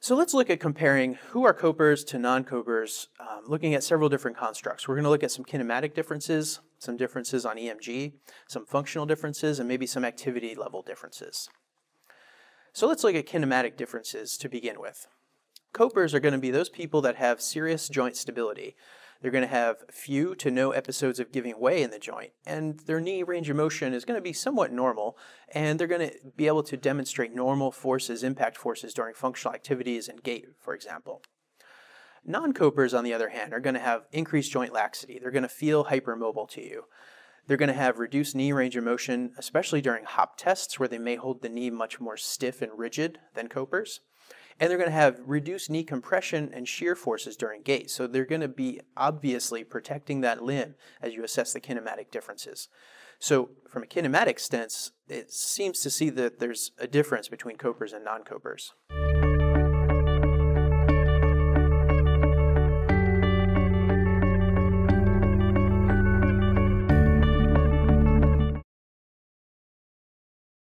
So let's look at comparing who are copers to non-copers, looking at several different constructs. We're going to look at some kinematic differences, some differences on EMG, some functional differences, and maybe some activity level differences. So let's look at kinematic differences to begin with. Copers are going to be those people that have serious joint stability. They're going to have few to no episodes of giving way in the joint, and their knee range of motion is going to be somewhat normal, and they're going to be able to demonstrate normal forces, impact forces during functional activities and gait, for example. Non-copers, on the other hand, are going to have increased joint laxity. They're going to feel hypermobile to you. They're going to have reduced knee range of motion, especially during hop tests where they may hold the knee much more stiff and rigid than copers. And they're going to have reduced knee compression and shear forces during gait. So they're going to be obviously protecting that limb as you assess the kinematic differences. So from a kinematic sense, it seems to see that there's a difference between copers and non-copers.